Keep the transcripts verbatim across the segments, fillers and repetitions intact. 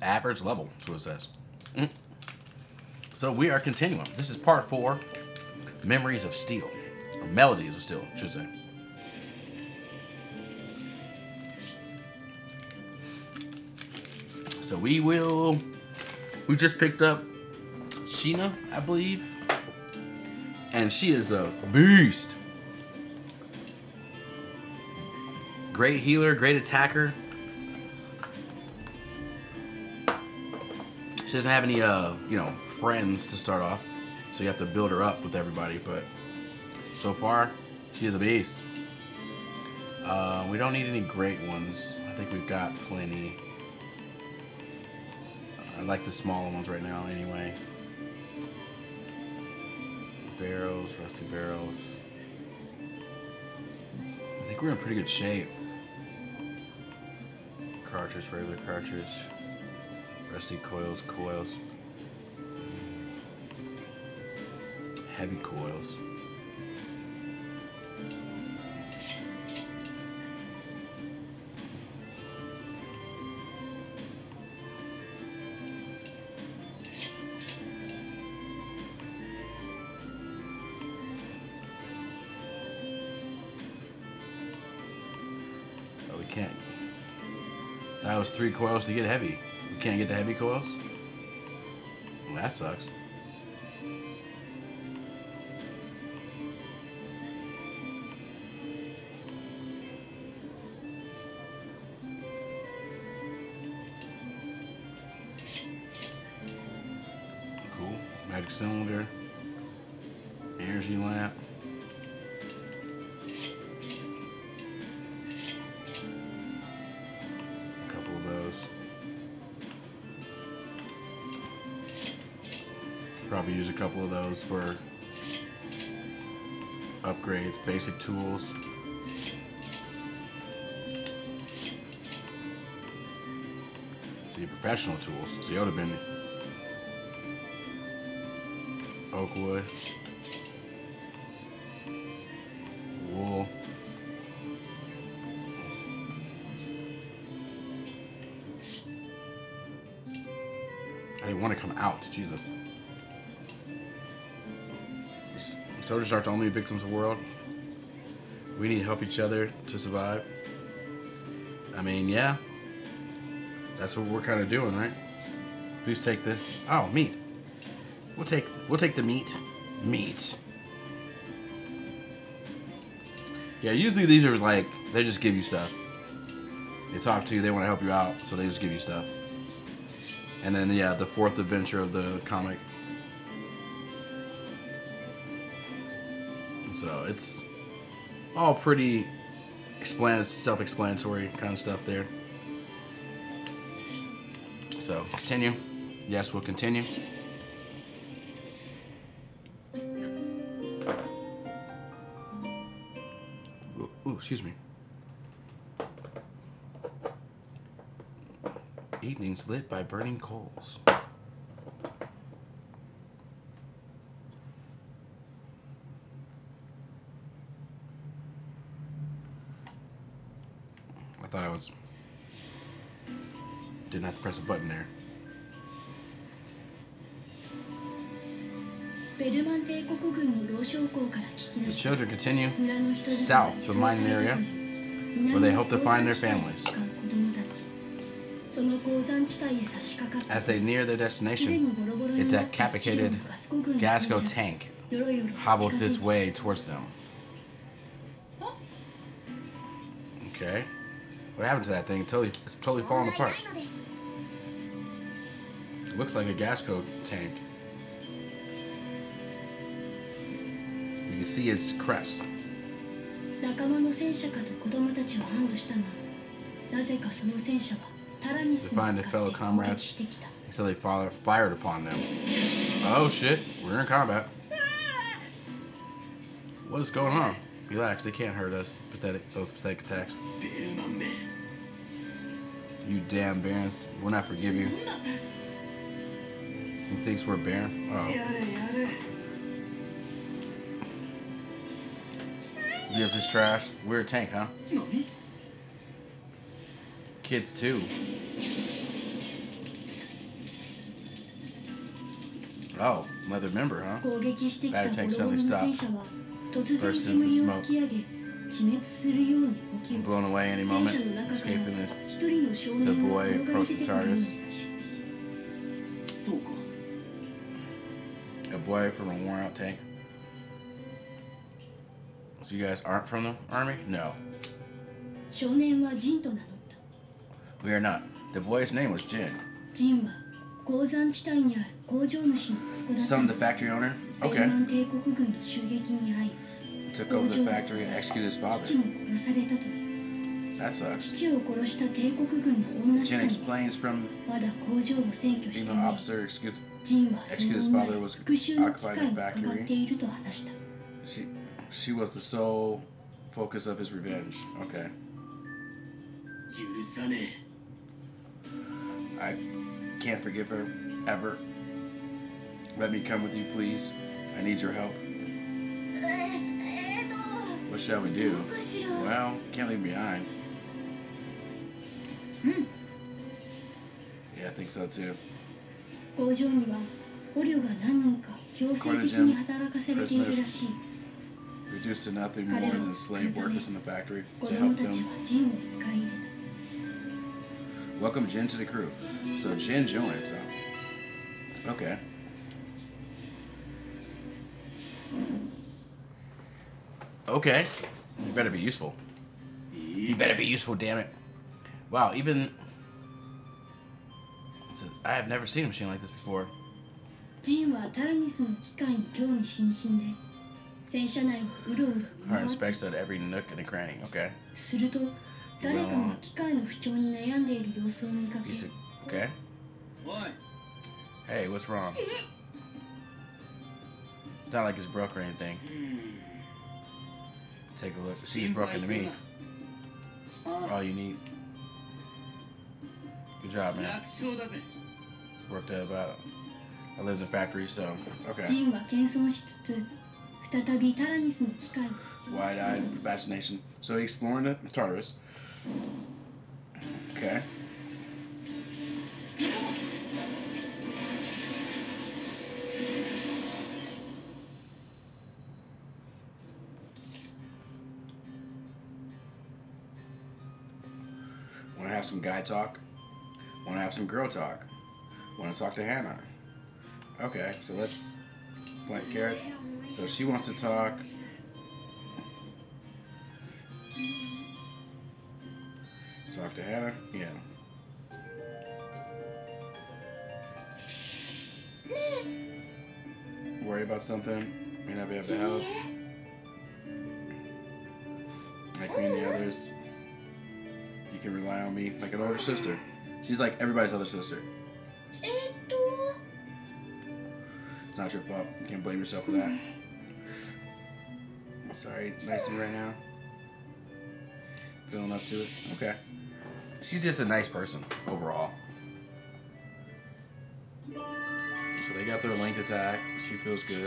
average level, that's what it says. Mm. So we are continuing. This is part four, Memories of Steel. Or Melodies of Steel, I should say. So we will... We just picked up Sheena, I believe. And she is a beast. Great healer, great attacker. She doesn't have any, uh, you know, friends to start off. So you have to build her up with everybody. But so far, she is a beast. Uh, we don't need any great ones. I think we've got plenty. I like the smaller ones right now anyway. Barrels, rusty barrels. I think we're in pretty good shape. Cartridge, regular cartridge. Rusty coils, coils. Heavy coils. Oh, we can't. That was three coils to get heavy. We can't get the heavy coils? Well, that sucks. Cool. Magic cylinder. Energy lamp. A couple of those. Probably use a couple of those for upgrades, basic tools. See, professional tools. See, that would have been oak wood, wool. I didn't want to come out, Jesus. Soldiers aren't the only victims of the world. We need to help each other to survive. I mean, yeah. That's what we're kind of doing, right? Please take this. Oh, meat. We'll take we'll take the meat. Meat. Yeah, usually these are like, they just give you stuff. They talk to you, they want to help you out, so they just give you stuff. And then, yeah, the fourth adventure of the comic. So it's all pretty self-explanatory kind of stuff there. So continue. Yes, we'll continue. Ooh, ooh, excuse me. Evenings lit by burning coals. I thought I was... Didn't have to press a button there. The children continue south, the mining area, where they hope to find their families. As they near their destination, a decapitated Gasco tank hobbles its way towards them. Okay. What happened to that thing? It's totally, it's totally falling apart. It looks like a Gasco tank. You can see its crest. To find their fellow comrades, so they fired upon them. Oh shit, we're in combat. What is going on? Relax, they can't hurt us. Pathetic, those pathetic attacks. You damn barons, we'll not forgive you. He thinks we're baron? Oh. You have this trash? We're a tank, huh? Kids too. Oh, another member, huh? 攻撃してきた Battle フォ tank ロー suddenly の stopped. 戦車は突然 Burst into 煙を smoke. 巻き上げ地滅するように起きる Blown away any 戦 moment. 車の中から Escaping the 一人の少年が the boy 転がり approached 出 the てくるのを TARDIS. そうか A boy from a worn out tank. So you guys aren't from the army? No. 少年はジンと名乗った We are not. The boy's name was Jin. ジンは鉱山地帯にある工場主の息子だった Son of the factory owner? ベル Okay. マン帝国軍の襲撃に遭い Took over the factory and executed his 父 father. も殺されたという That sucks. 父を殺した帝国軍の女 Jin 士官 explains from はまだ工場を占拠してい being the ない officer executes ジンはそ executed his の father 女 was に復讐の機 occupied 会 the を伺って factory. いると話した She she was the sole focus of his revenge. Okay. 許さね I can't forgive her ever. Let me come with you, please. I need your help. ええーと What shall we do? どうかしら Well, can't leave behind. うん Yeah, I think so too. 工場には捕虜が何人か強制的に働かされているらしい Reduced to nothing more than slave workers in the factory 子 to 供 help たち them. はジンを迎え入れた Welcome Jin to the crew. So Jin joins. So. Okay. Okay. You better be useful. えい You better be useful, damn it. Wow, even... So, I have never seen a machine like this before. ジンはタラニスの機械に興味津々で戦車内をうろうろ見 Her 回っ inspects at every nook and cranny. Okay. すると誰かが機械の不調に悩んでいる様子を見かけ He said, okay. おい Hey, what's wrong? It's not like it's broke or anything. Take a look. See, it's broken to me. All you need. Good job, man. 楽勝だぜ Worked out about. I live in the factory, so ジ okay. ンは謙遜しつつ再びタラニスの機械を Wide-eyed fascination. So he's exploring the TARDIS. Okay. Want to have some guy talk? Want to have some girl talk? Want to talk to Hannah? Okay, so let's plant carrots. So she wants to talk. Talk to Hannah? Yeah. Worry about something? May not be able to help? Like me and the others? You can rely on me like an older sister. She's like everybody's other sister. えーっと It's not your fault. You can't blame yourself for that. I'm sorry, nice to me right now. Feeling up to it? Okay. She's just a nice person overall. So they got their link attack. She feels good.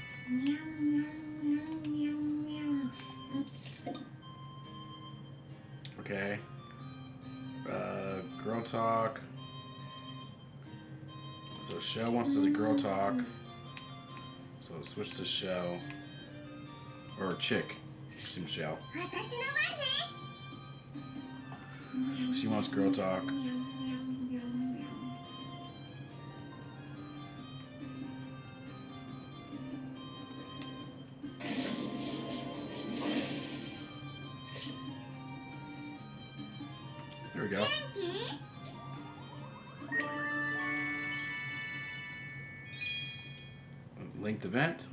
Okay. Uh, girl talk. So Shell wants to the girl talk. So switch to Shell. Or chick. Seems Shell. 私の She wants girl talk. There we go. Linked event.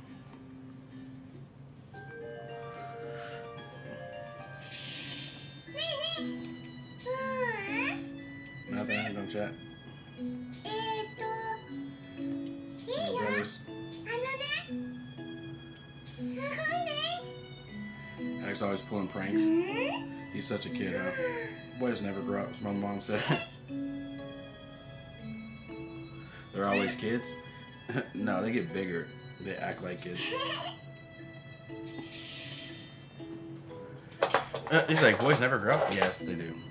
Nothing, don't chat. えーっと No brothers. あのねすごいね Alex always pulling pranks. He's such a kid, huh? Boys never grow up, as my mom said. They're always kids? No, they get bigger. They act like kids. Uh, he's like, boys never grow up? Yes, they do.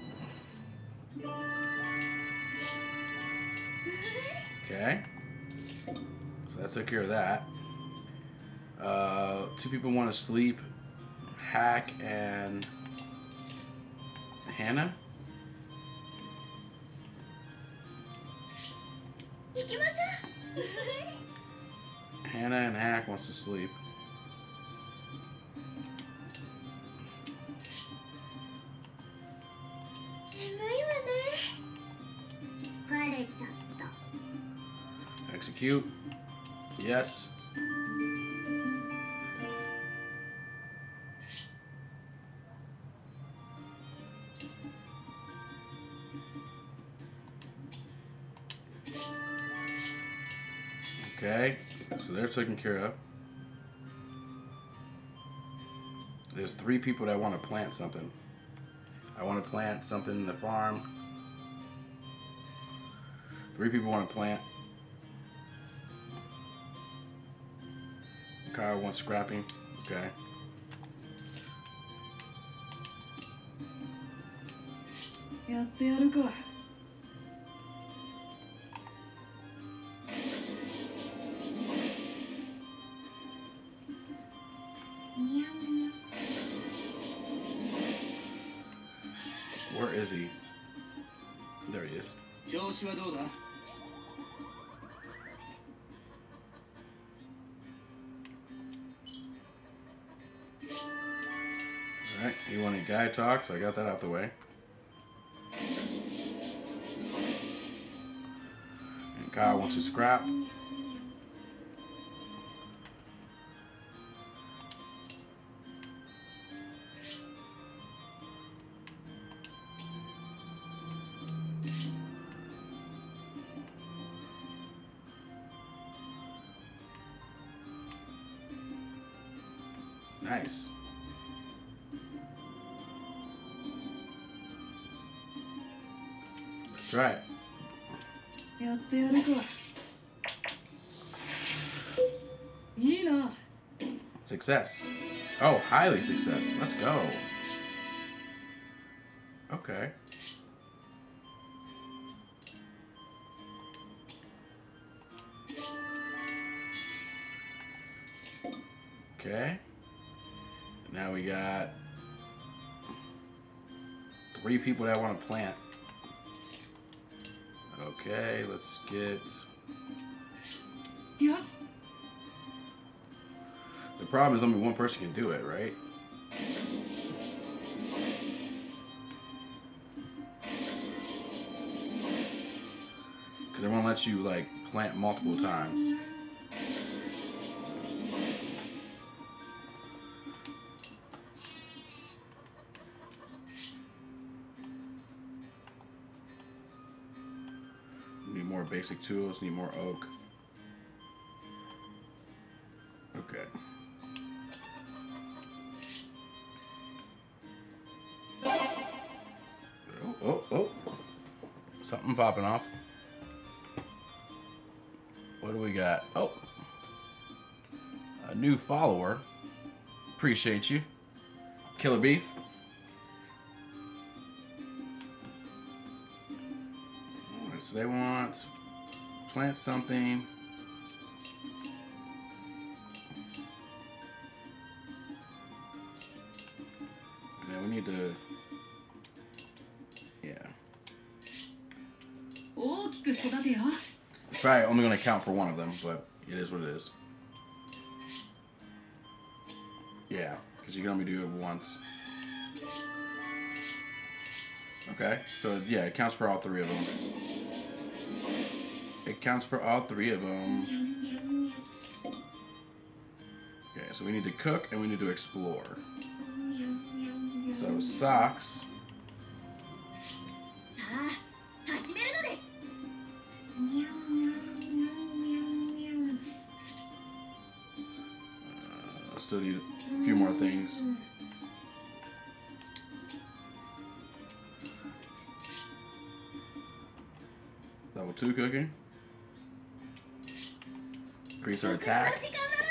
Okay. So So that took care of that. Uh, two people want to sleep. Hack and Hannah. 行きましょう Hannah and Hack wants to sleep. 眠いわね疲れちゃった Execute. Yes. Okay, so they're taken care of. There's three people that want to plant something. I want to plant something in the farm. Three people want to plant. Kyle wants scrapping. Okay. Where is he? There he is. 調子はどうだ Alright, you wanted guy talk, so I got that out the way. And Kyle wants to scrap. Nice. Let's try it. Success. Oh, highly success. Let's go. Okay. Okay. Now we got three people that want to plant. Okay, let's get... Yes. The problem is only one person can do it, right? Because they won't let you, like, plant multiple times. Need more basic tools, need more oak. Okay. Oh, oh, oh. Something popping off. What do we got? Oh. A new follower. Appreciate you. Killer Beef. Alright, so they want plant something. And then we need to, yeah. It's probably only going to count for one of them, but it is what it is. Yeah, because you can only do it once. Okay, so yeah, it counts for all three of them. It counts for all three of them. Okay, so we need to cook and we need to explore. So socks. Uh, still need a few more things. Level two cooking. Increase our attack.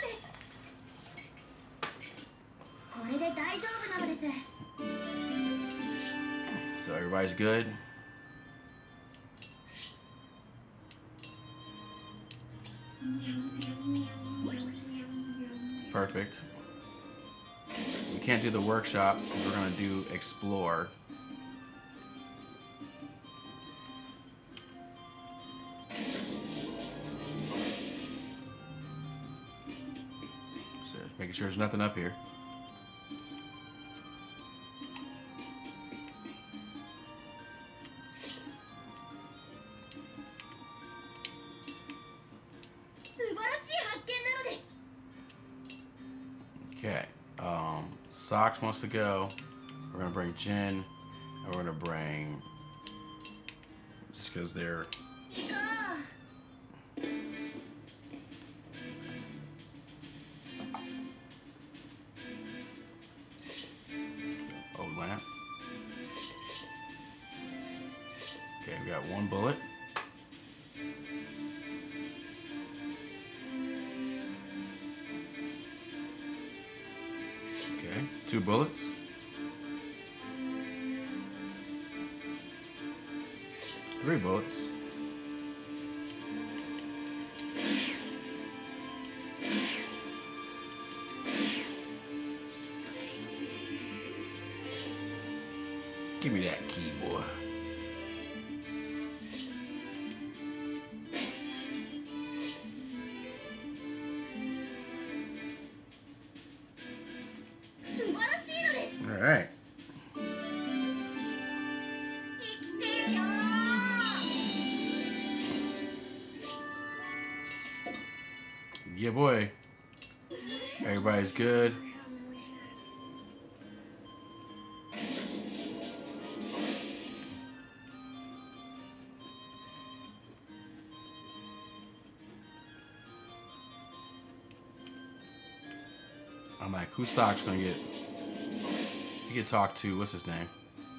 So everybody's good. perfect. We can't do the workshop because we're gonna do explore. So making sure there's nothing up here. Okay, um, Socks wants to go. We're gonna bring Jin, and we're gonna bring, just because they're, old lamp. Okay, we got one bullet. Okay, two bullets. Three bullets. Give me that key, boy. All right. Yeah, boy. Everybody's good. I'm like, who's Socks gonna get? You get talked to. What's his name?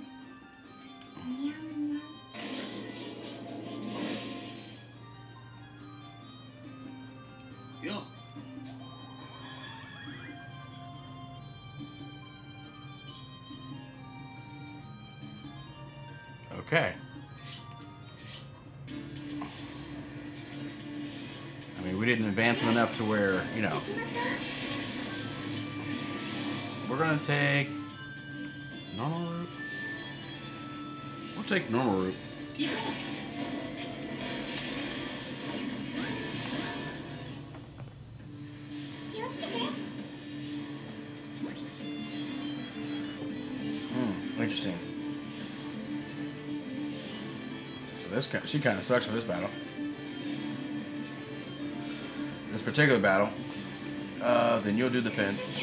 Yo. Okay. I mean, we didn't advance him enough to where, you know. We're gonna take normal route. We'll take normal route. Hmm, interesting. So this kind, she kind of sucks for this battle. This particular battle. Uh, then you'll do the fence.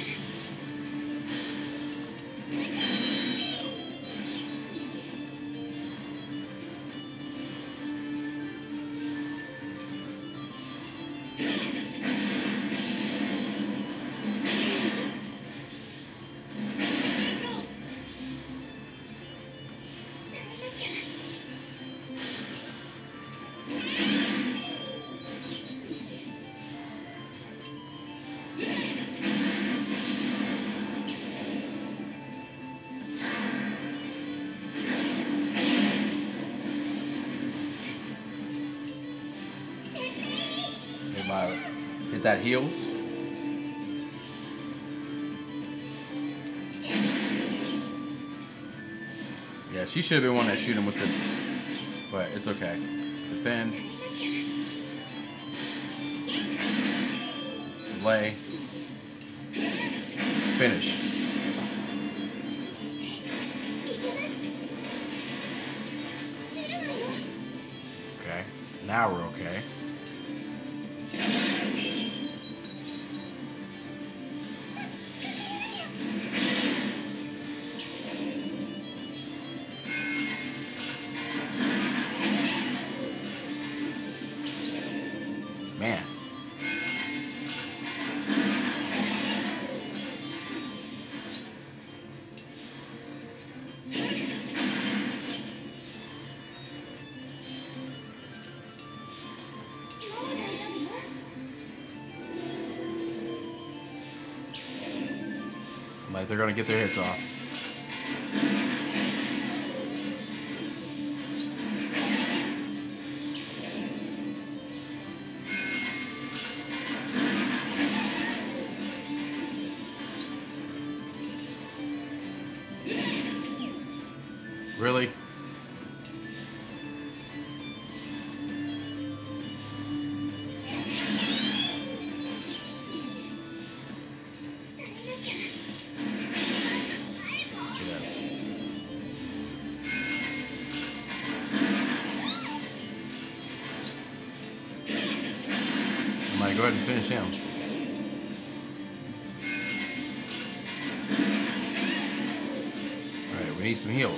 Hit that heals. Yeah, she should have been one that shoot him with the, but it's okay. Defend. Delay. Finish. Okay, now we're okay. Man. Like they're gonna get their hits off. Really? Go ahead and finish him. Alright, we need some heals.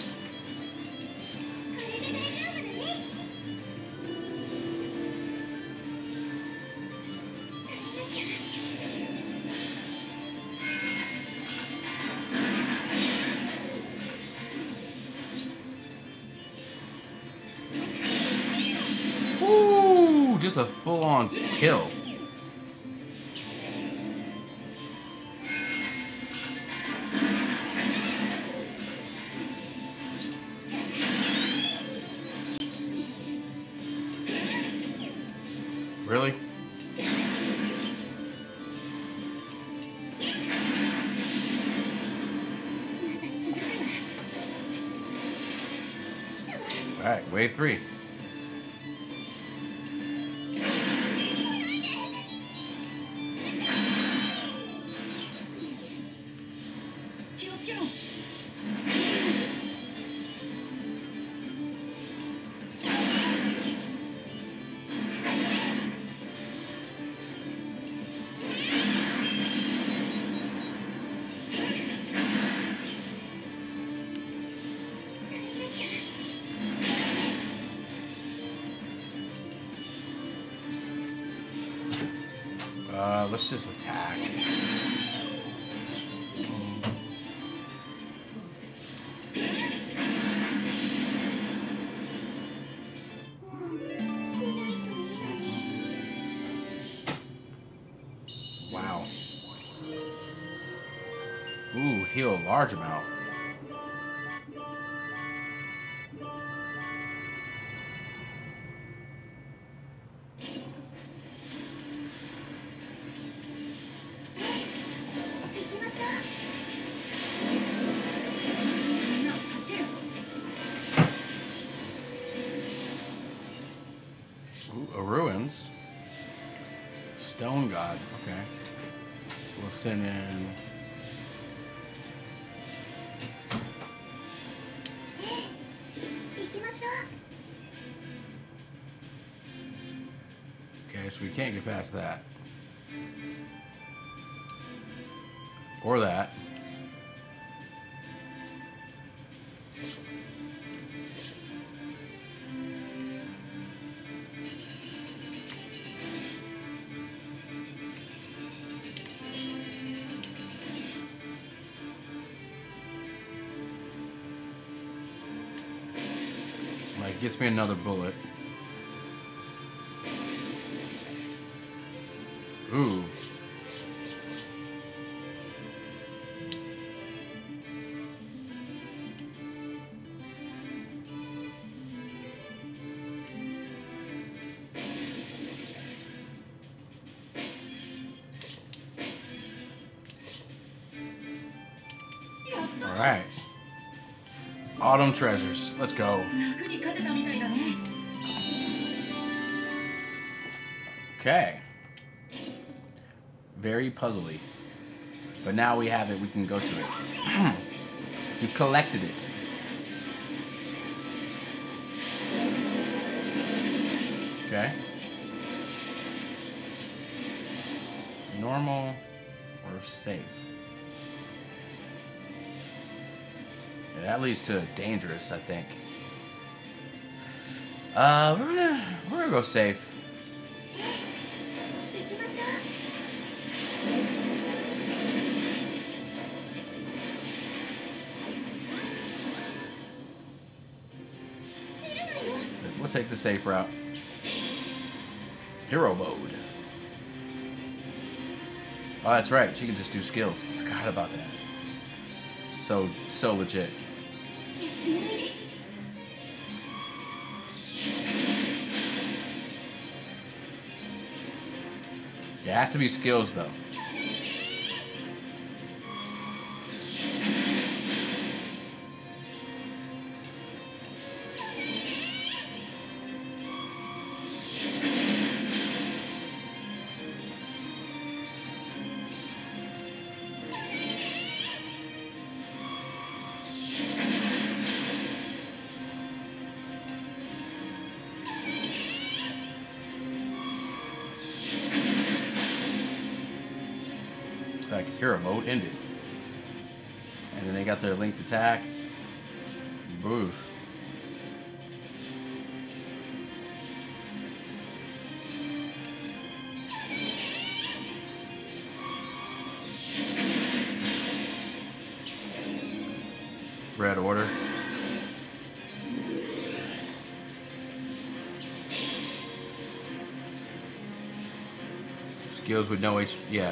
Woo! Just a full-on kill. Really? Alright, wave three. Uh, let's just attack. Wow. Ooh, heal a large amount. Ooh, a ruins. Stone God. Okay. We'll send in. Okay, so we can't get past that. Or that. Like, gets me another bullet. Ooh. All right. Autumn treasures. Let's go. Okay. Very puzzly. But now we have it, we can go to it. We've collected it. Okay. Normal or safe? Yeah, that leads to dangerous, I think. Uh, we're gonna we're gonna go safe. We'll take the safe route. Hero mode. Oh, that's right. She can just do skills. I forgot about that. So, so legit. It has to be skills, though. Hero mode ended. And then they got their linked attack. Boo. Red order. Skills with no H P. Yeah.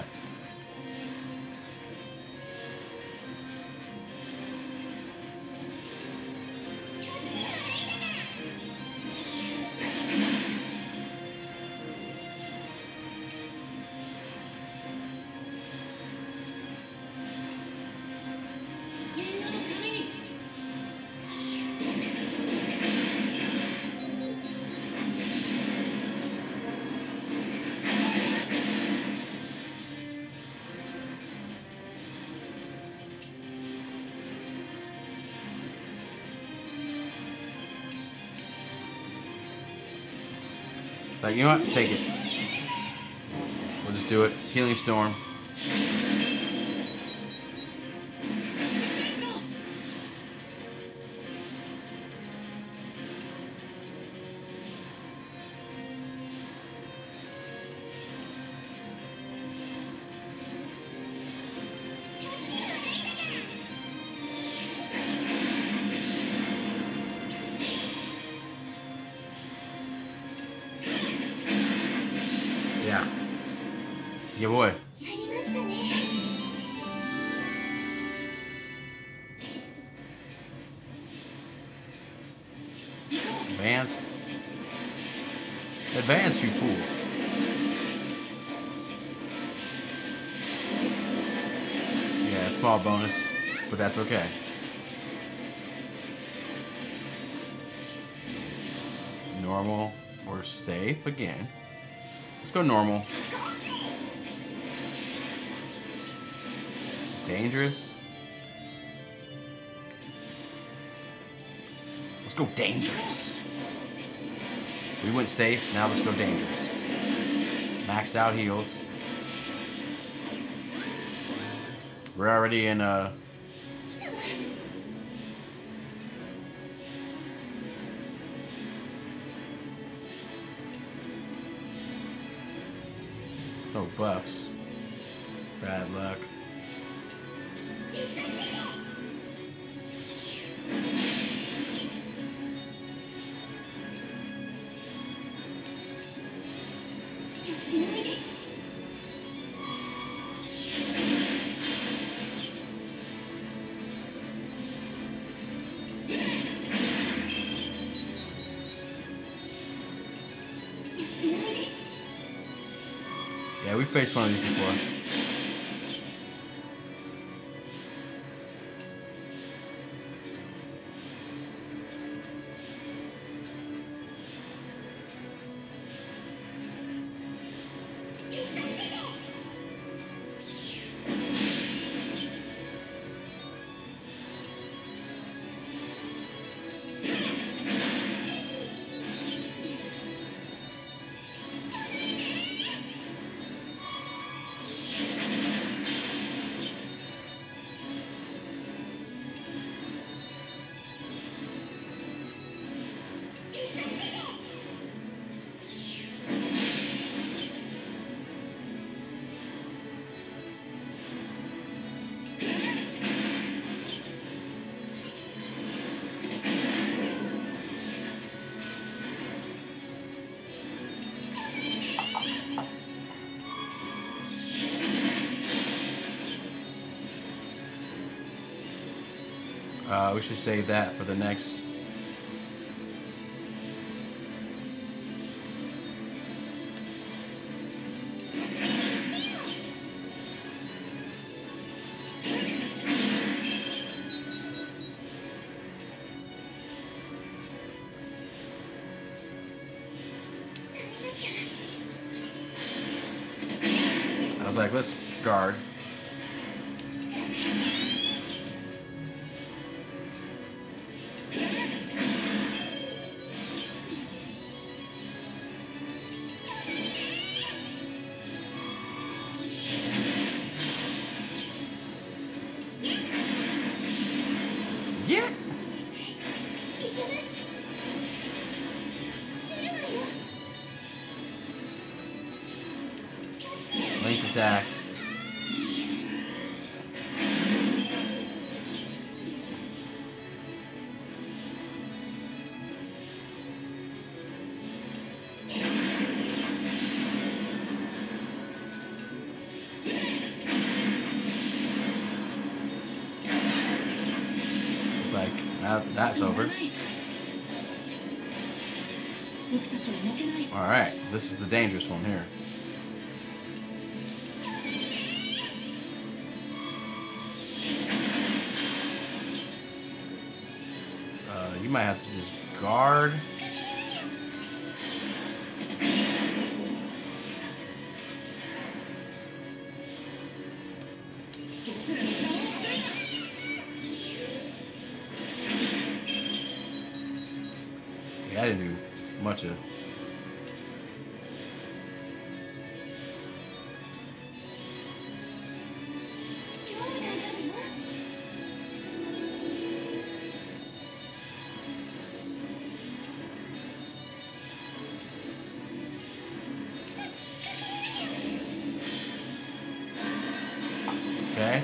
Like, you know what? Take it. We'll just do it. Healing Storm. Yeah. Yeah, boy. Advance. Advance, you fools. Yeah, small bonus, but that's okay. Normal or safe again. Let's go normal. Dangerous. Let's go dangerous. We went safe, now let's go dangerous. Maxed out heals. We're already in uh oh, buffs. Bad luck. Yeah, we faced one of these before. Uh, we should save that for the next. I was like, let's guard. attack. Looks like that, that's over. 僕たちは負けない。 Alright, this is the dangerous one here. Uh, you might have to just guard. Yeah, I didn't do much of. Okay.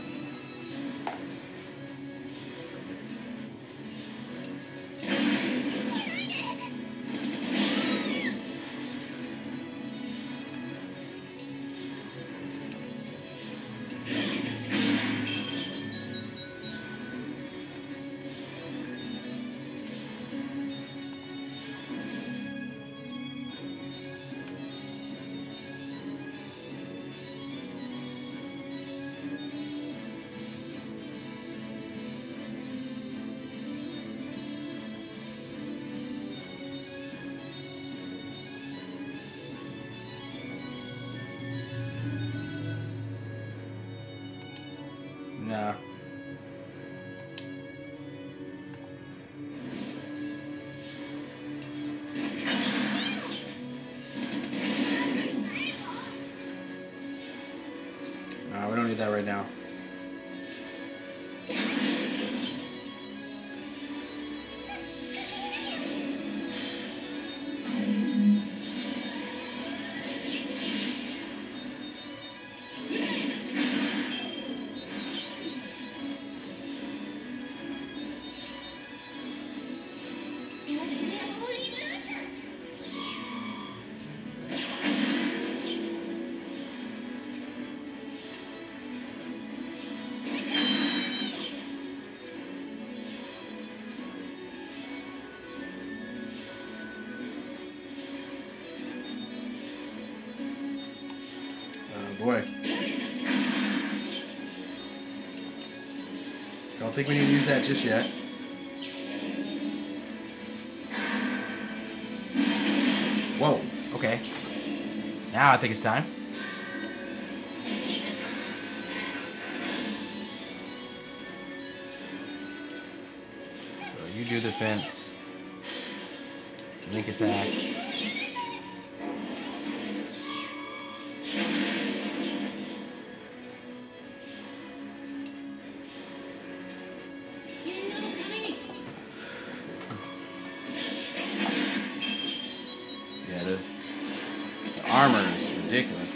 Nah. Nah, we don't need that right now. Boy. Don't think we need to use that just yet. Whoa, okay. Now I think it's time. So you do the fence. Link attack. Armor is ridiculous.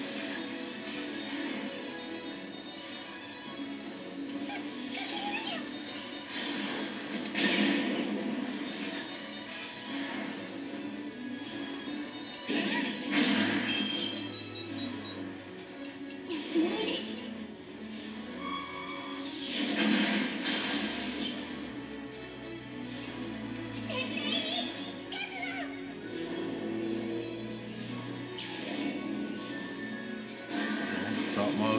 Assault mode.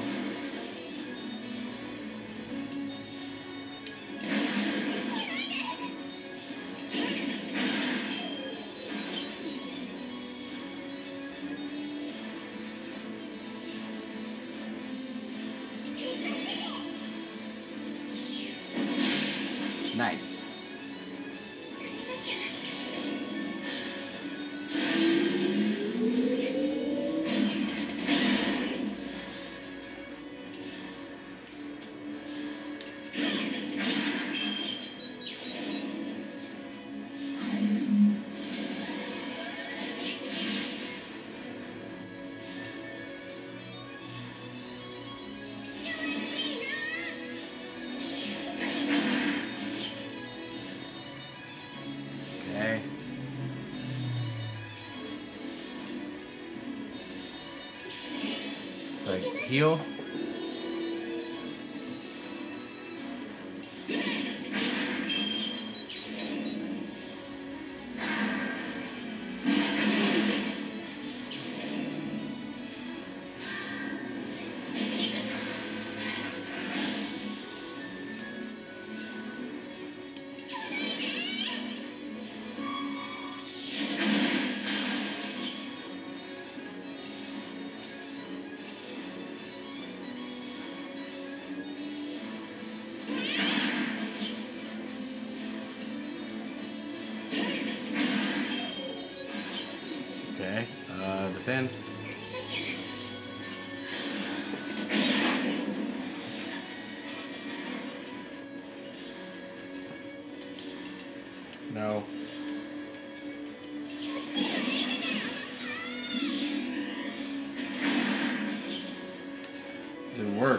Nice. Heal. Okay, uh, defend. No. Didn't work.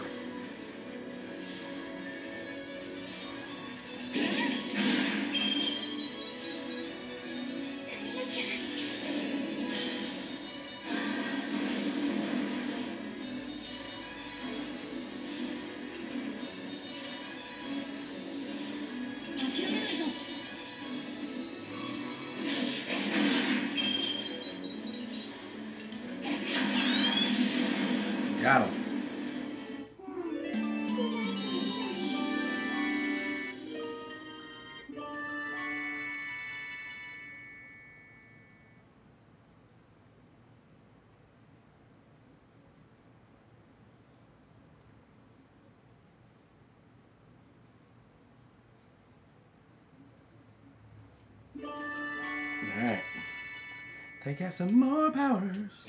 Got him. Alright. They got some more powers.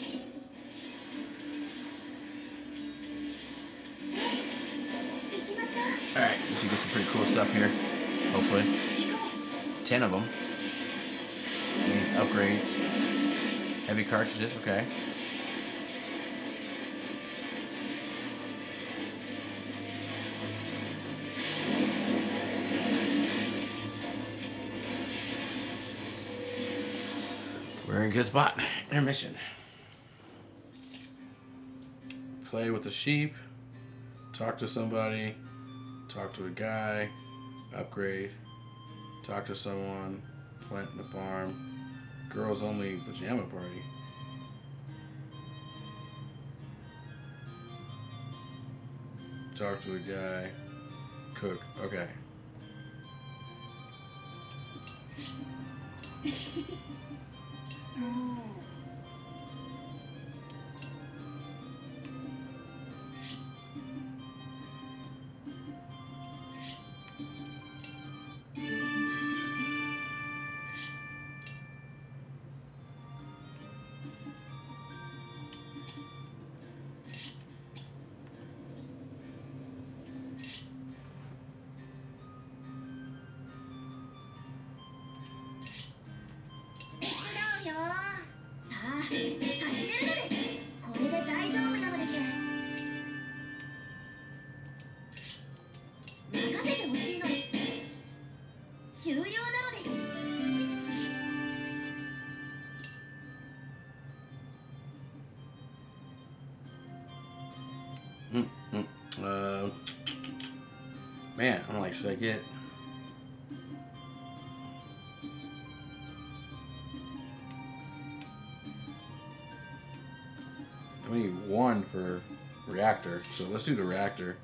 Alright, we should get some pretty cool stuff here. Hopefully. Ten of them. Means upgrades. Heavy cartridges, okay. We're in a good spot. Intermission. Play with the sheep. Talk to somebody. Talk to a guy. Upgrade. Talk to someone. Plant in the farm. Girls only pajama party. Talk to a guy. Cook. Okay. Mm, mm, uh, man, I'm like, should I get... I need one for reactor, so let's do the reactor.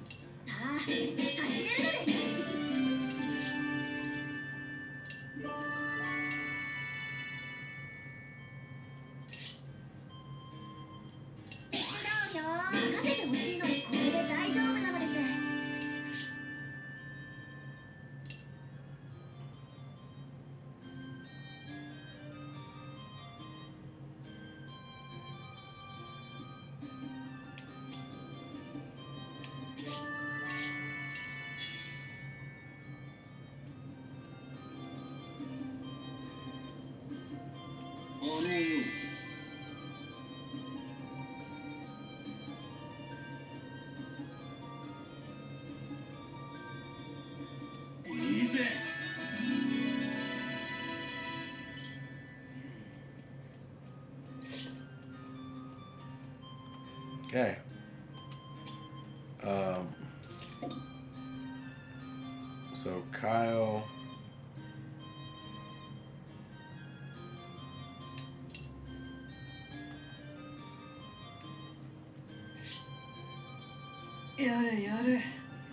Okay. Um, so Kyle. Yare, yare.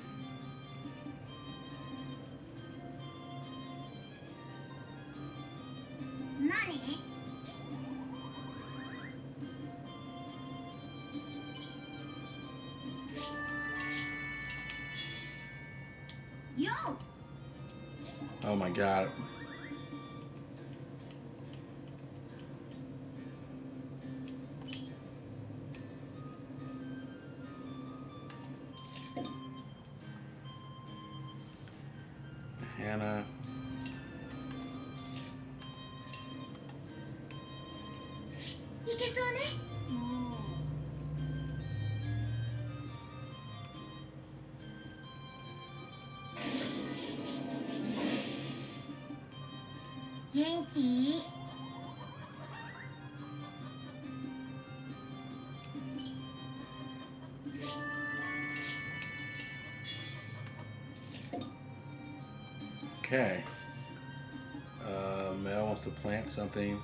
Nani? Yo! Oh my god. Hannah. Ikeso ne? Genki? Okay. Uh, Mel wants to plant something.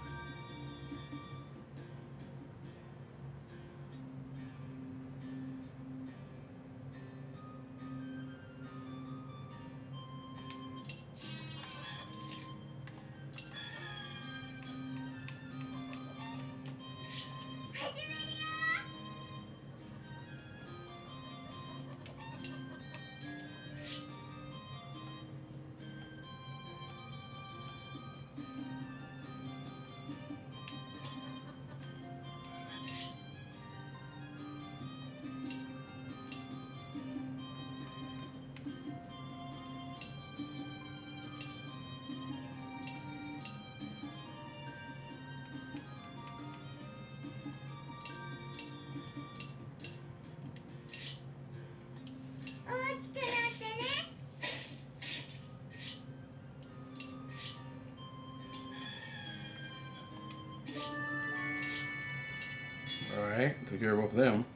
Alright, took care of both of them.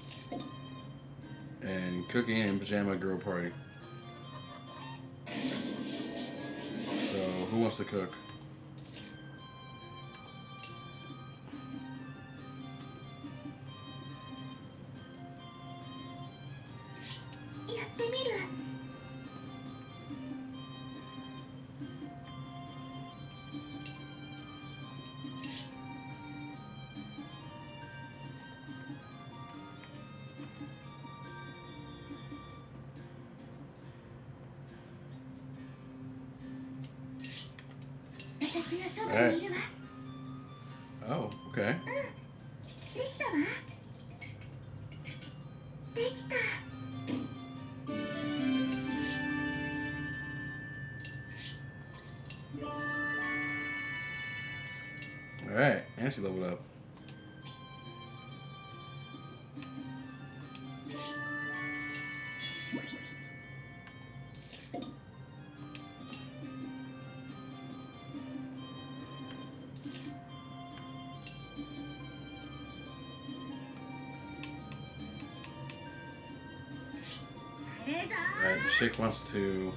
And Cookie and Pajama Girl Party. So, who wants to cook? Alright. Oh, okay. Alright, and she leveled up. Alright, Chick wants to...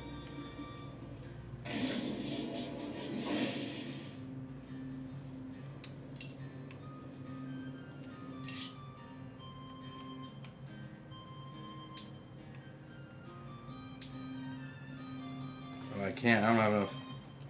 Oh, I can't, I don't have enough.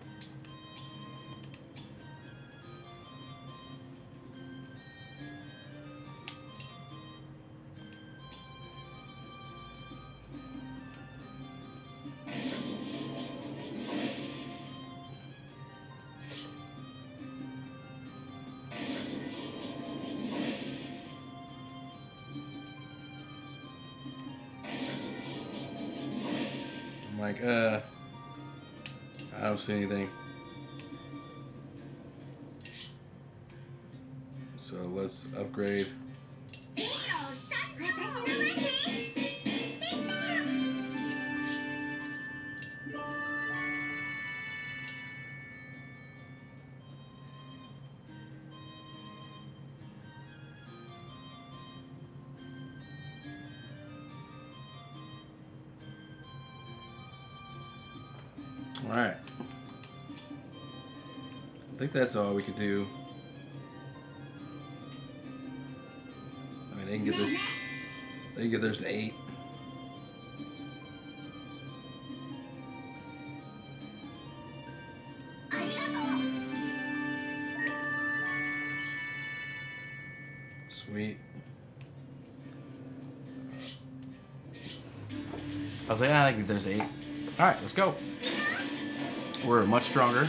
I'm like, uh, I don't see anything. So let's upgrade. Alright. I think that's all we could do. I mean, they can get this. They can get theirs to eight. Sweet. I was like, ah, I think there's eight. All right, let's go. We're much stronger.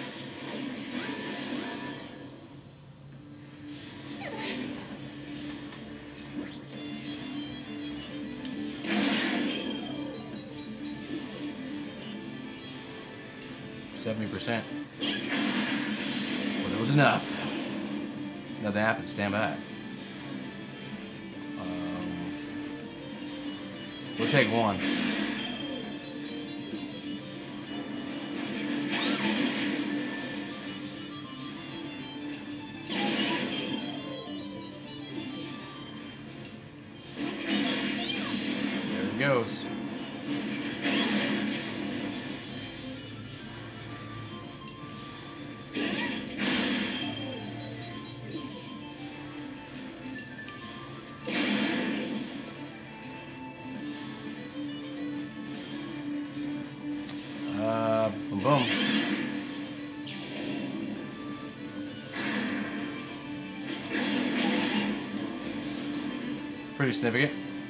seventy percent. But it was enough. Nothing happened. Stand by. Um, we'll take one. There it goes. Uh, boom, boom. Pretty significant.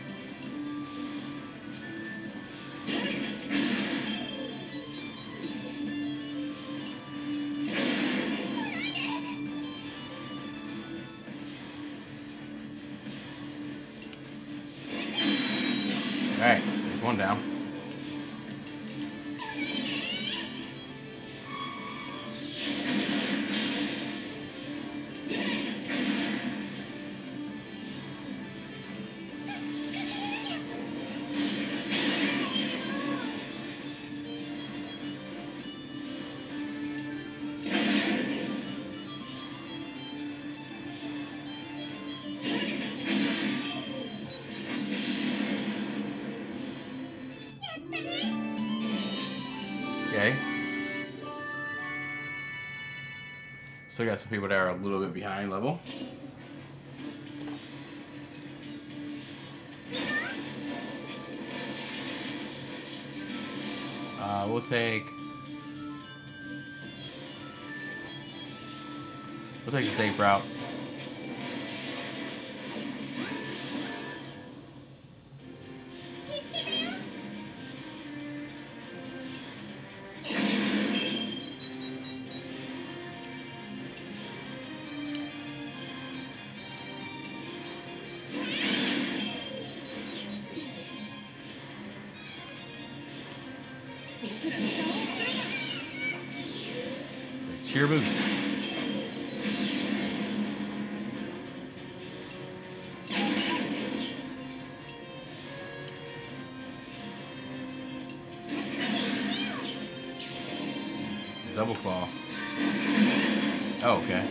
All right, there's one down. Okay. Still got some people that are a little bit behind level. Uh, we'll take. We'll take the safe route. Cheer boost. Double claw. Oh, okay.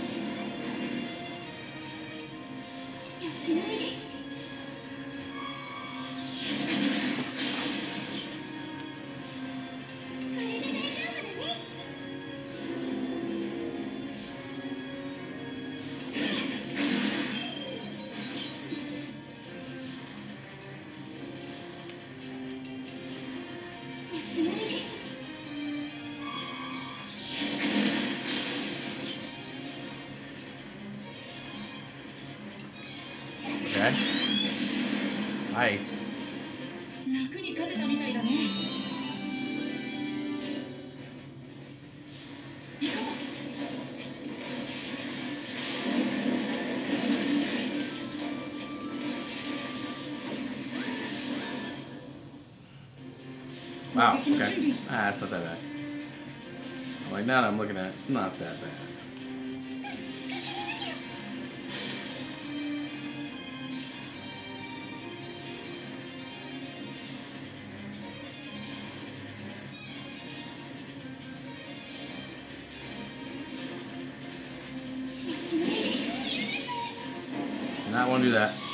Okay. Hi. Wow, okay. Ah, it's not that bad. Like now that I'm looking at it, it's not that bad. Not want to do that.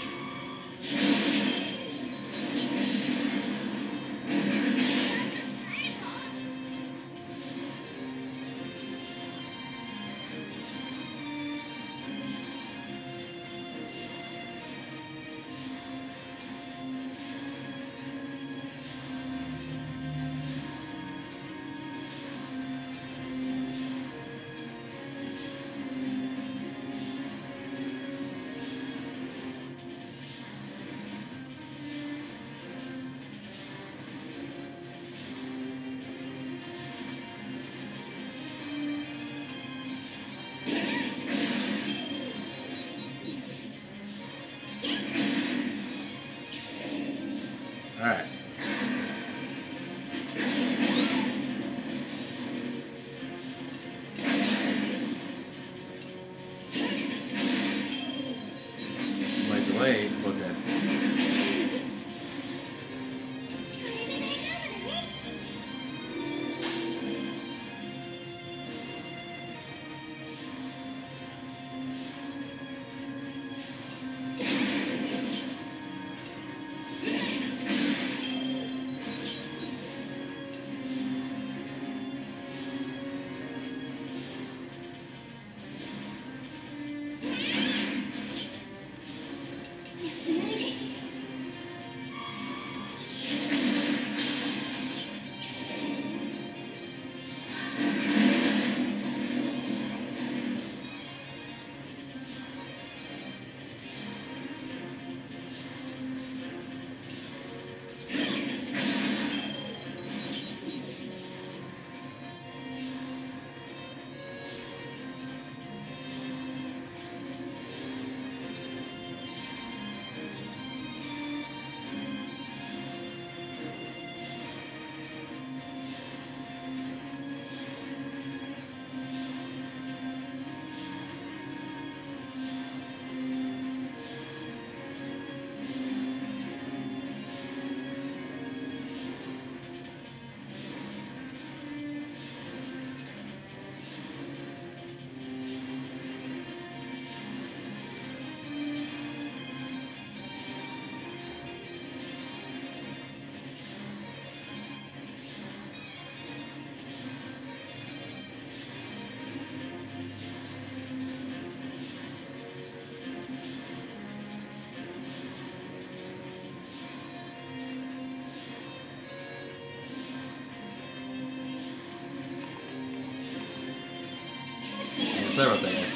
Sorry about that, guys.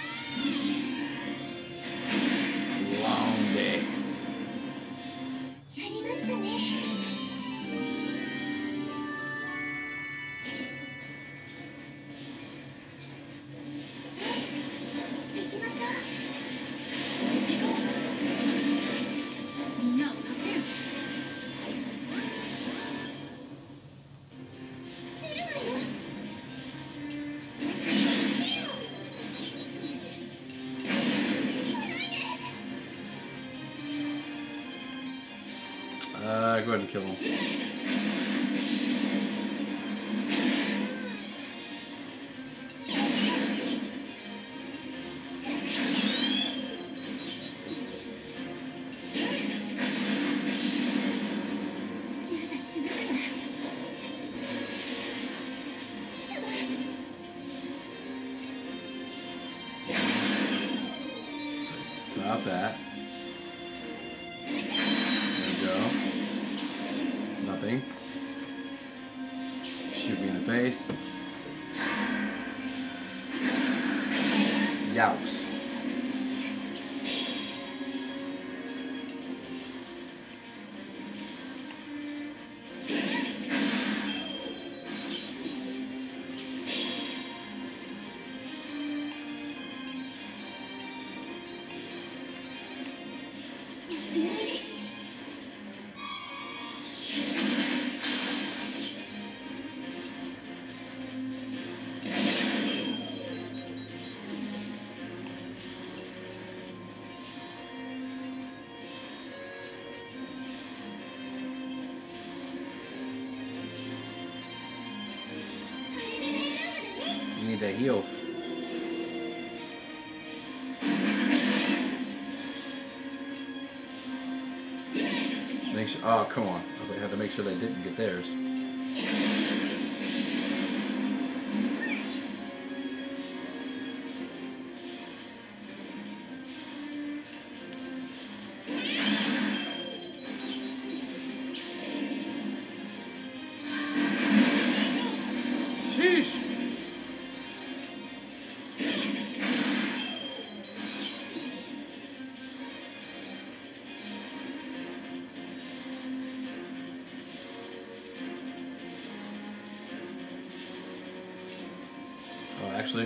Long day. やりましたね。行きましょう。みんなを助ける。出るわよ。 Uh, go ahead and kill him. Stop that. There we go. Nothing. Shoot me in the face. Yowks. You need the heals. Make sure. Oh, come on. I was like, I had to make sure they didn't get theirs. Sheesh. Oh, actually.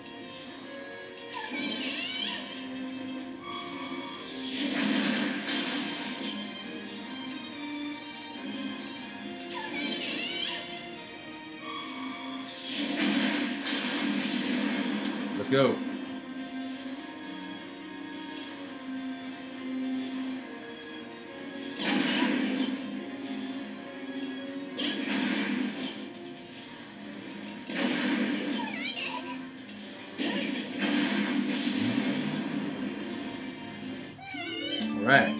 Let's go. All right.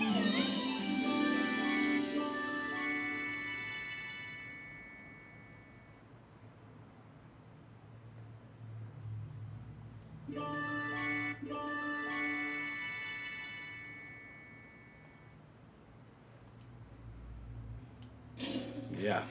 Yeah.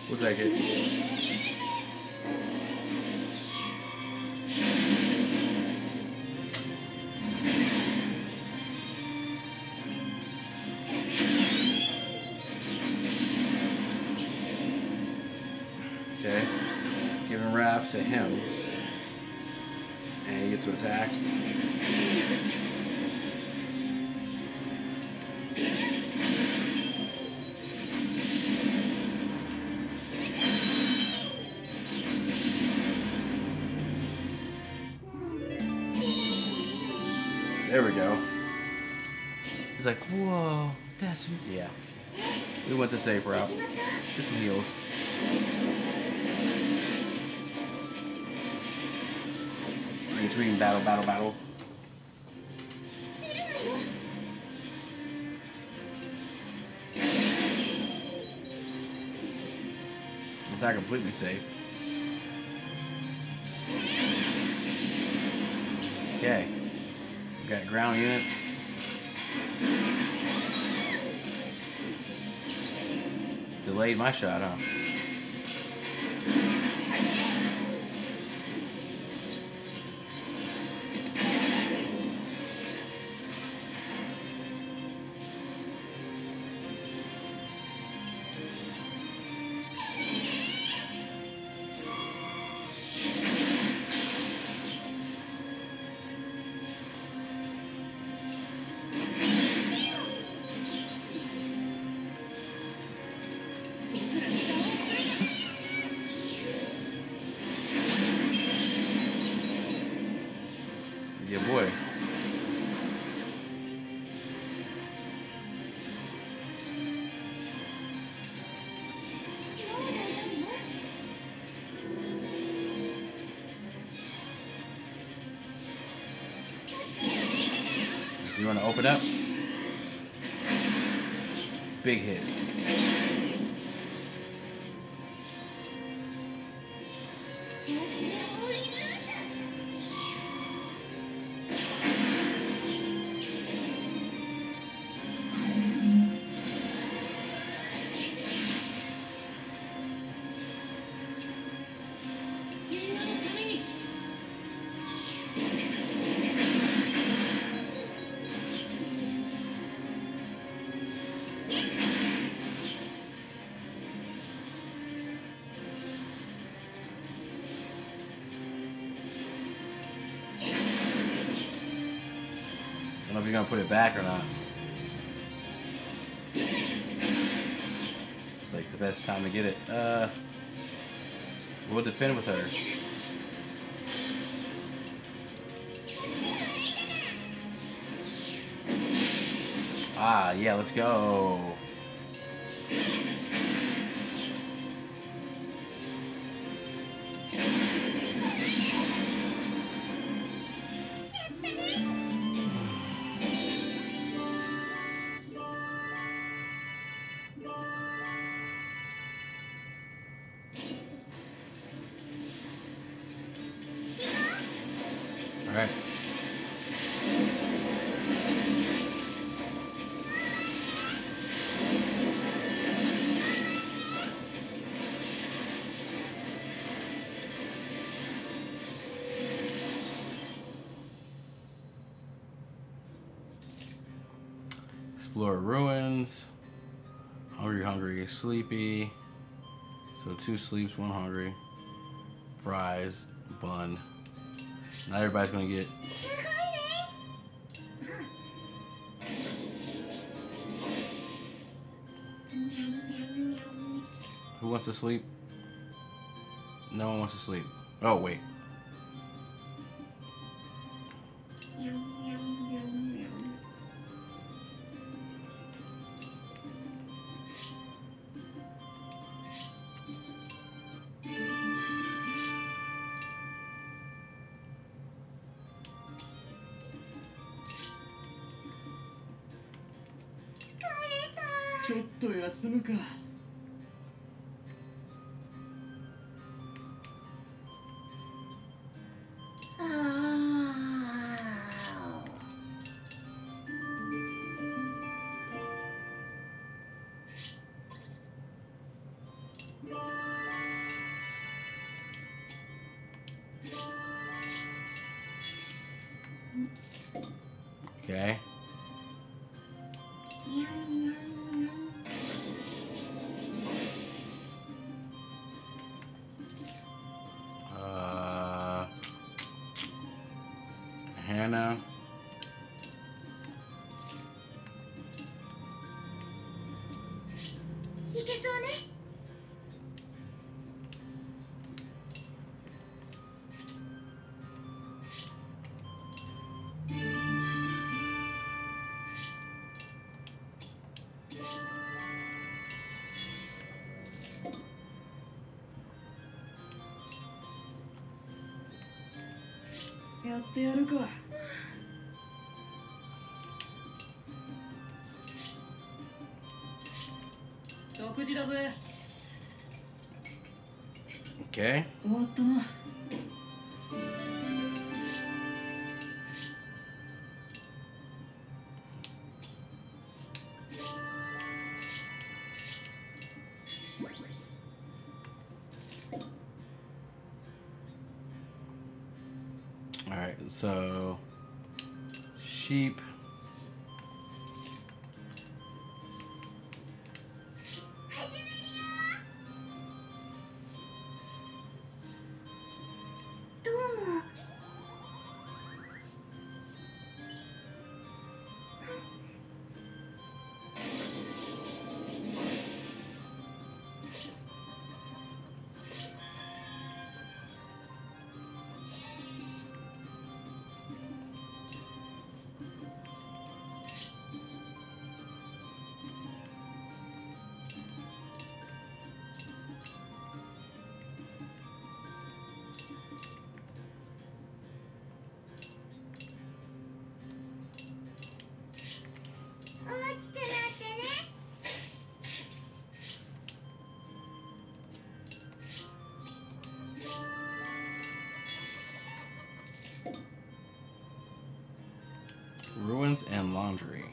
We'll take it. Okay. Giving wrath to him. And he gets to attack. There we go. He's like, whoa, that's... Yeah. We went the safe route. Let's get some heals. Between battle, battle, battle. It's not completely safe. Okay. We got ground units. Delayed my shot, huh? Yeah, boy. You want to open up? Big hit. I don't know if you're gonna put it back or not. It's like the best time to get it. Uh, we'll defend with her. Ah, yeah, let's go. All right. Explore ruins. Hungry, hungry, sleepy. So two sleeps, one hungry. Fries, bun. Not everybody's gonna get. Who wants to sleep? No one wants to sleep. Oh, wait. ちょっと休むか。 あー Okay. Uh, Hannah. やってやるか。食事だぜ。 Okay. 終わったな。 All right. So, sheep. Ruins and laundry.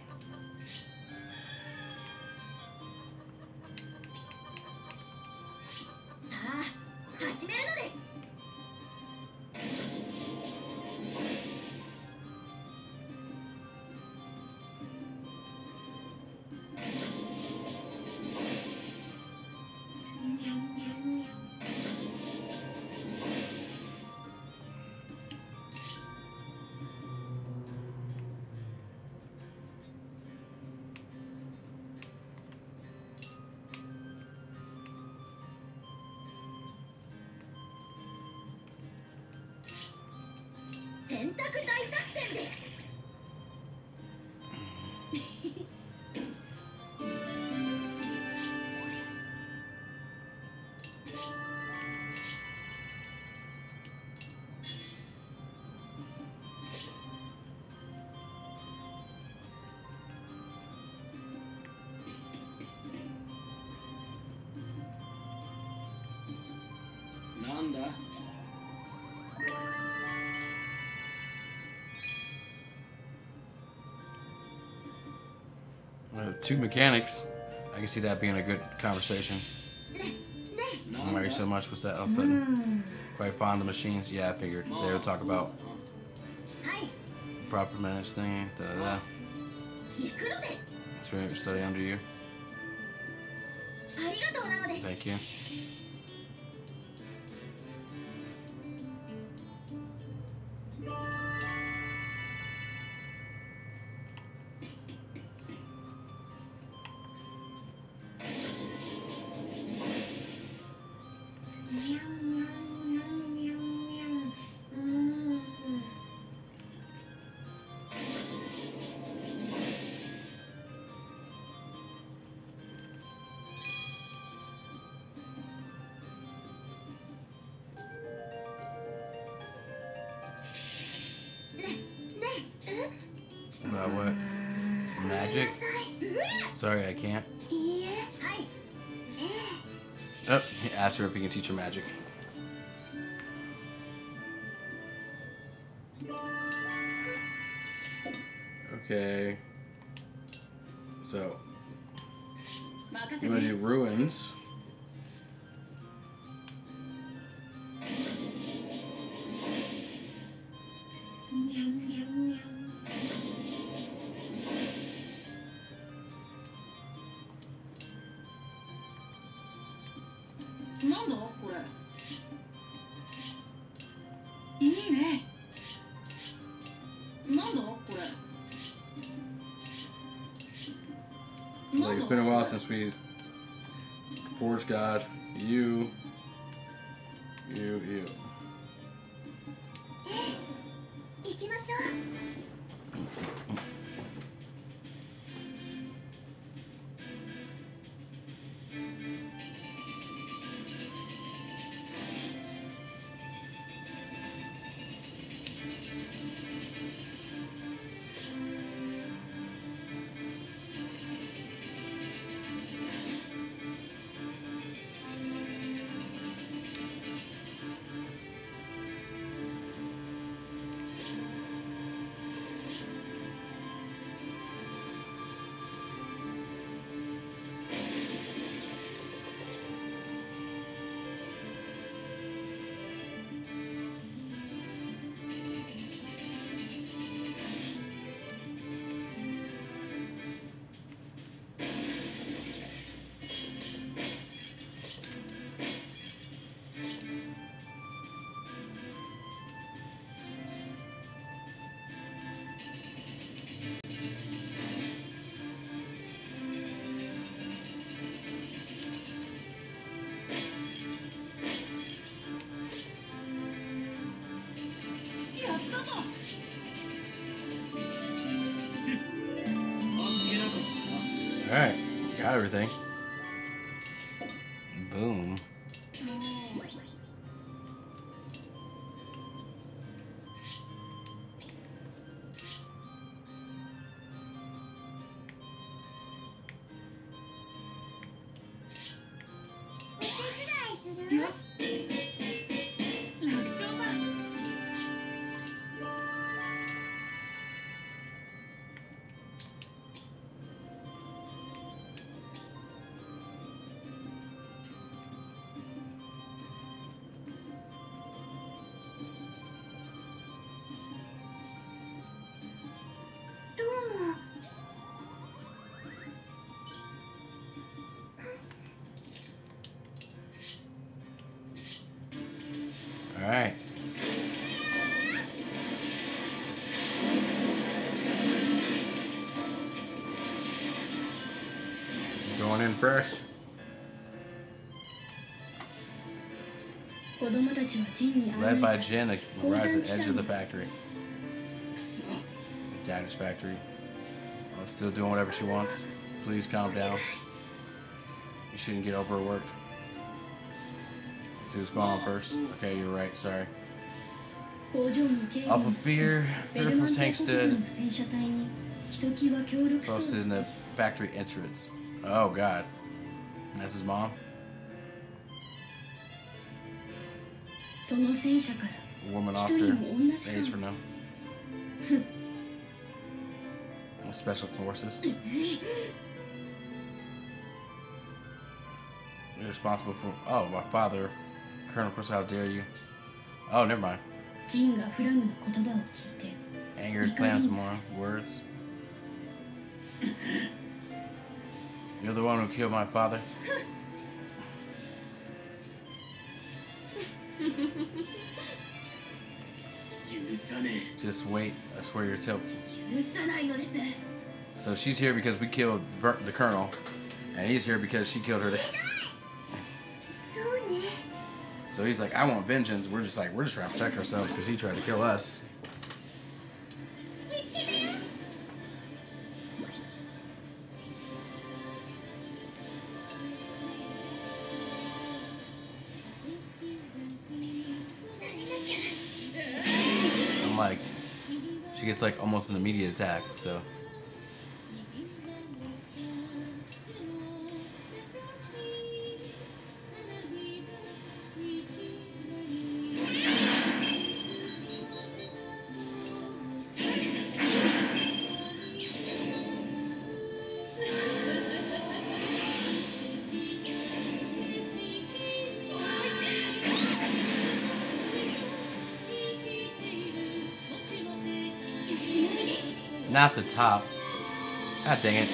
Uh, two mechanics. I can see that being a good conversation. Why are you so much? What's that all of a sudden? Quite fond of machines? Yeah, I figured. They would talk about proper managed thing. Da, da, da. It's really study under you. Thank you. About what? Magic? Sorry, I can't. Oh, ask her if he can teach her magic. Okay. So, you want to do ruins. なんだこれ。いいね。なんだこれ。 Like, it's been a while since we forged God. You, you, you. 行きましょう。 Alright, got everything. Boom. Alright. Going in first. 子供たちはジンに Led 案 by 内され Jin, arrives at the edge of the factory. Dagger's factory. Oh, still doing whatever she wants. Please calm down. You shouldn't get overworked. Let's see what's going on first. Okay, you're right, sorry. 工場の警備 Off に of ついて fear, ベルマ fearful ン tank 帝国軍 stood の戦車隊にひときわ協力そう posted in the factory entrance. Oh god. That's his mom? その戦車から Woman 一 off 人 to の女しか age for now. Special forces. You're responsible for. Oh, my father. Colonel Chris, how dare you? Oh, never mind. ジンがフラムの言葉を聞いて Angered plans some more words. You're the one who killed my father? Just wait. I swear you're tip. 許さないのです So she's here because we killed Ver- the colonel, and he's here because she killed her dad. そうね So he's like, I want vengeance. We're just like, we're just trying to protect ourselves because he tried to kill us. I'm like, she gets like almost an immediate attack, so. Not the top. God dang it.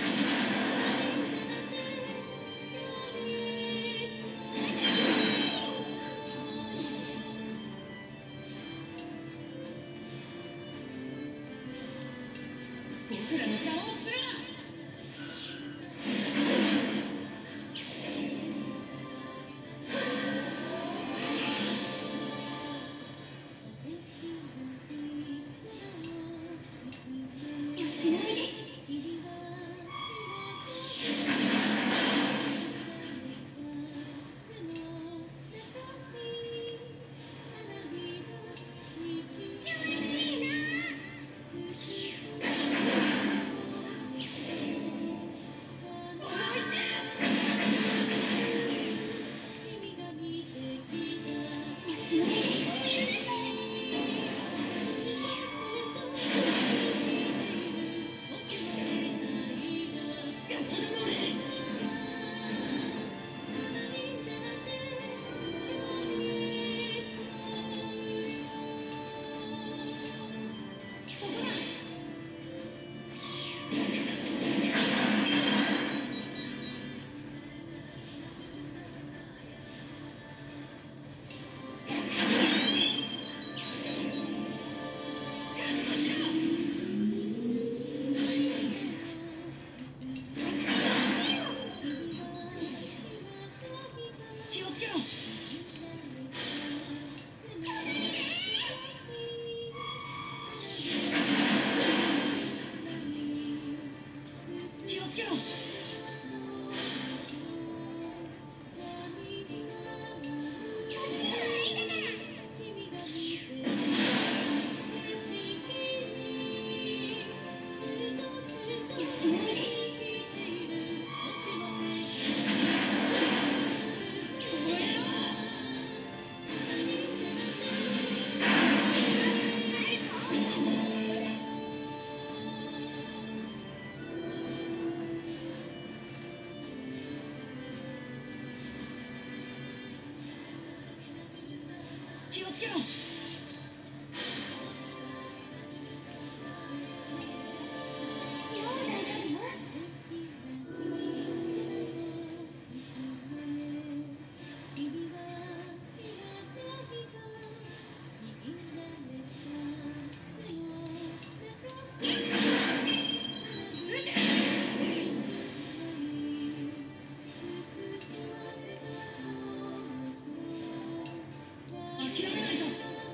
気をつけろ。諦めないぞ。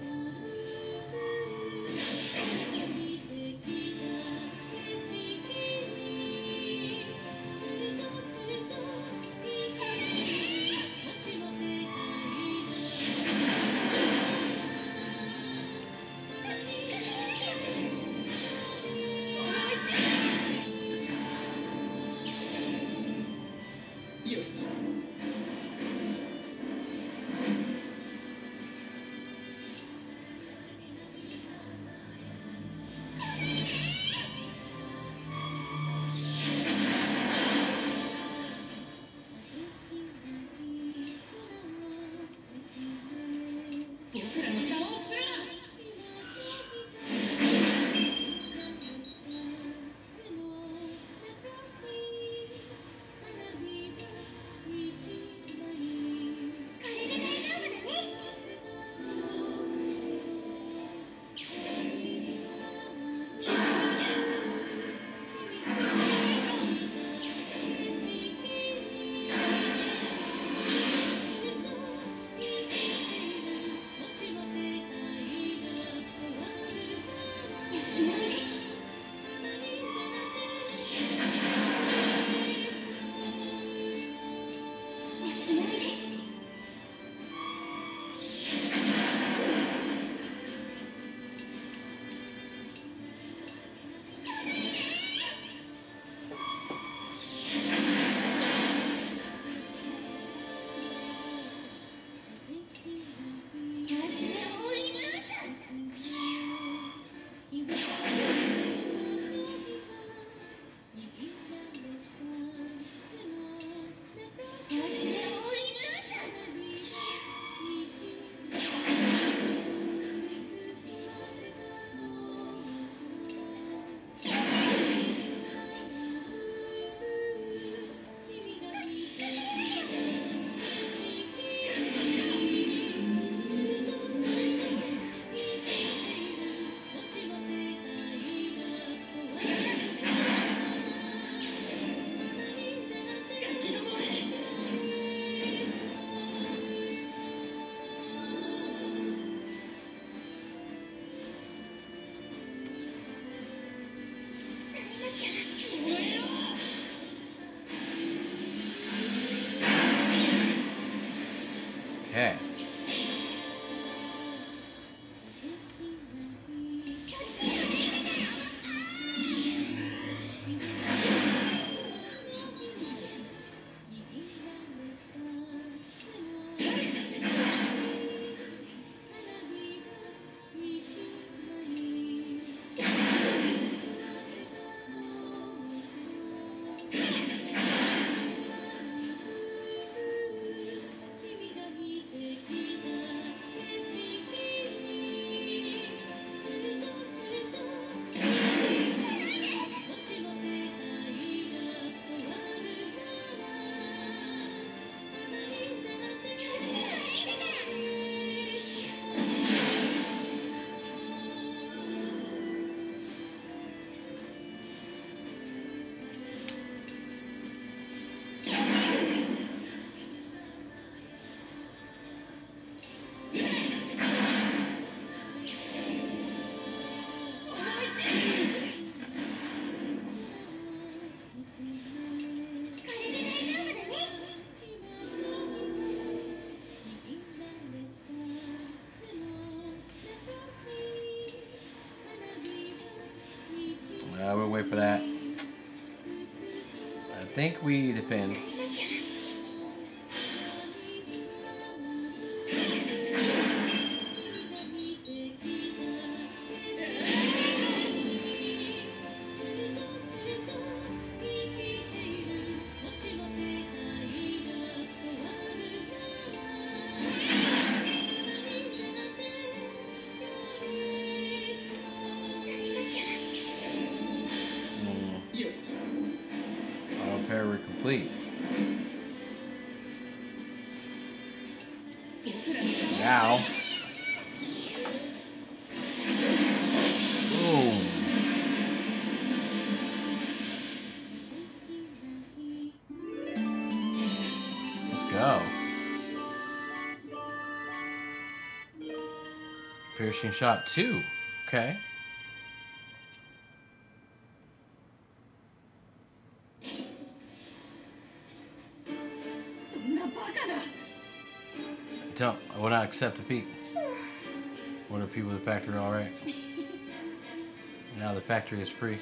よし。僕らの邪魔をするな。 Okay. Uh, we'll wait for that. I think we defend. story complete. 僕らの邪魔を Now. Boom. Let's go. Piercing shot two. Okay. そんなバカな Don't. I will not accept defeat. What are people at the factory all right? Now the factory is free.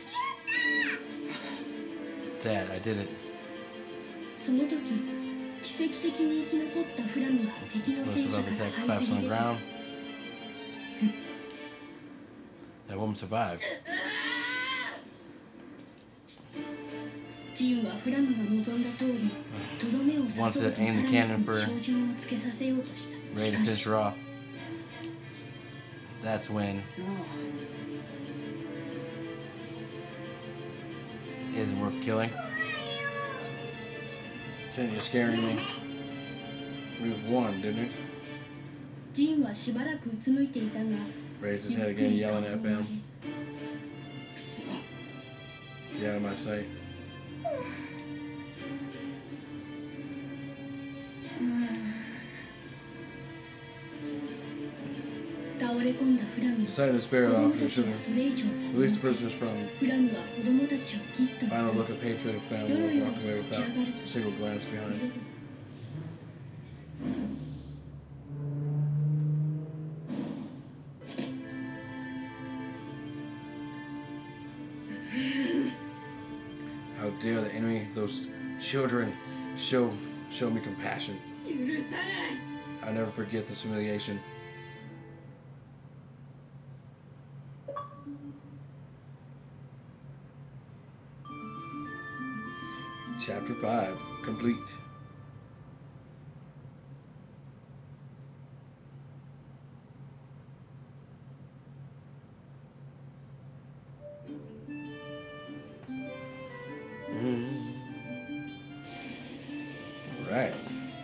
Dad, I did it. その時奇跡的に生き残ったフラムが敵の Most 戦 of 車 the から attack 這い collapsed ず on り the 出た ground. That woman survived. ジンはフラムが望んだ通りとどめを刺 Wants そう to と aim the タラミ cannon スに for- 照準をつけさせようとした Ready し to か finish し her off. That's when も it isn't worth killing. Shouldn't you scaring me? We've won, didn't we? ジンはしばらくうつむいていたが Raised his ゆ head っく again, り yelling 顔を at 上げ them. うくそ Get out of my sight. 倒れ込んだフラム Decided to 子 spare 供 off た or ちは should それ以上 release the prisoners from フラムは子供たちをギッと final look of hatred of family 夜 and よ walked away り立ち without 上がる a single glance behind. How dare the enemy, those children, show show me compassion. 許さない I'll never forget this humiliation. Chapter five, complete. All right.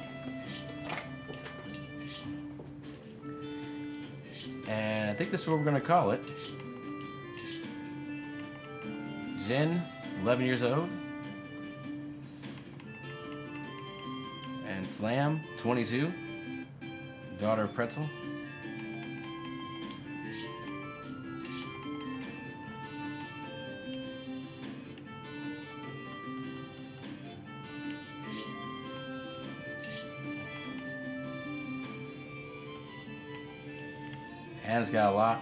And I think this is what we're going to call it. Jin, eleven years old. And Flam, twenty-two. Daughter of Pretzel. Anne's got a lot.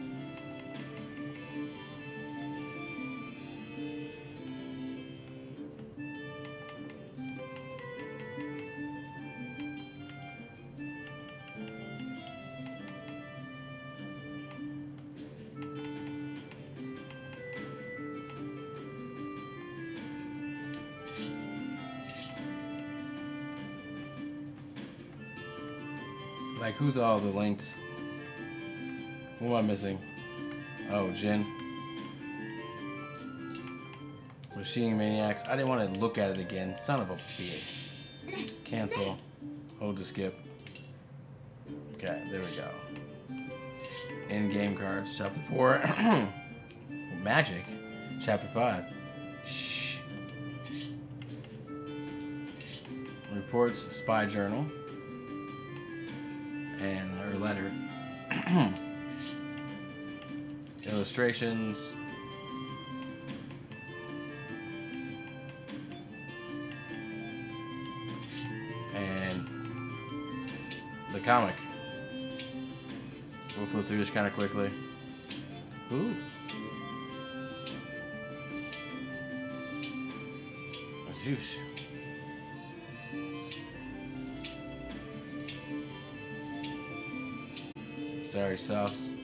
Like, who's all the links? What am I missing? Oh, Jin. Machine Maniacs. I didn't want to look at it again. Son of a bitch. Cancel. Hold to skip. Okay, there we go. In-game cards. Chapter four. Magic. Chapter five. Shh. Reports. Spy journal. And her letter. Illustrations. And the comic. We'll flip through this kind of quickly. Ooh. A juice. Sorry, sauce.